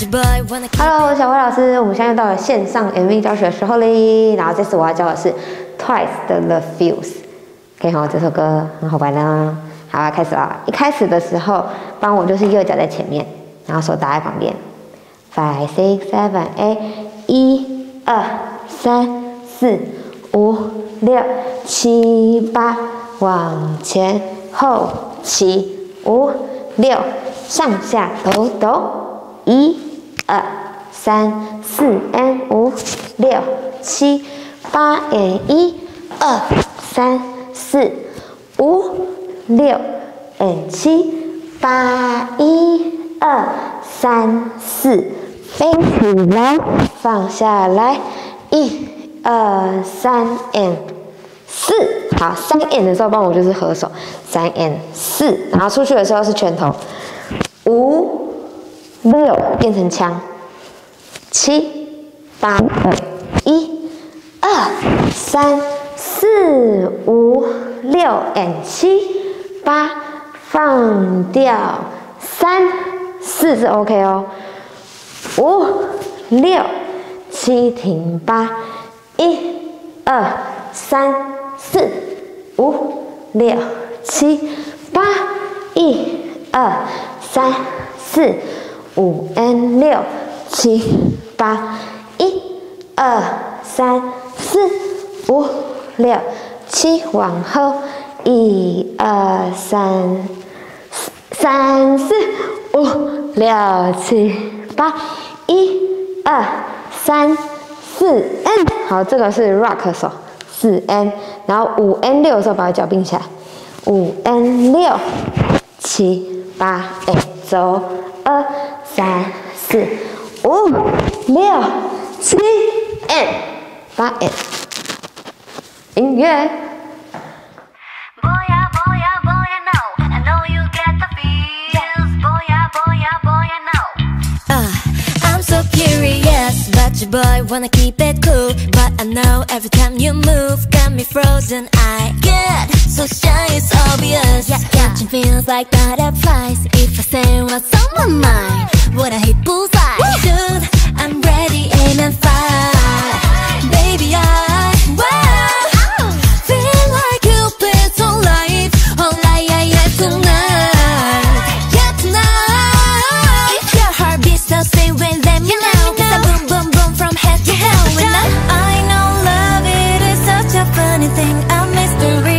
Hello， 小薇老师，我们现在到了线上 MV 教学的时候嘞。然后这次我要教的是 Twice 的 The Fuse。可以哈，这首歌很好玩呢。好，开始啦！一开始的时候，帮我就是右脚在前面，然后手搭在旁边。5 6 7 8， 1 2 3 4 5 6 7 8，往前后起5 6，上下抖抖。1 2 3 4 5 6 7 8 1 2 3 4 5 6 7 8 1 2 3 4，飞起来，放下来，1 2 3 4。好，3 的时候帮我就是合手，3 4，然后出去的时候是拳头，5 6变成枪，7 8 1 2 3 4 5 6 7 8，放掉3 4是 OK 哦，5 6 7停8 1 2 3 4 5 6 7 8 1 2 3 4 5 6 7 8 1 2 3 4 5 6 7，往后1 2 3 4 5 6 7 8 1 2 3 4 N。好，这个是 rock 手4 N， 然后5 N 6的时候把脚并起来，5 N 6 7 8 走2 3 4 5 6 7 N 8 N。音乐。 I'm so curious about you, boy. Wanna keep it cool, but I know every time you move, got me frozen. I get so shy, it's obvious. Catching feels like butterflies. If I say what's on my mind, would I hit bullseye? Dude, I'm ready, aim and fire. Baby, I feel like Cupid's on life, yeah, tonight. Yeah, tonight. If your heart beats, so stay with them, you know. Cause I boom, boom, boom from head to toe. And I know love, it is such a funny thing, a mystery.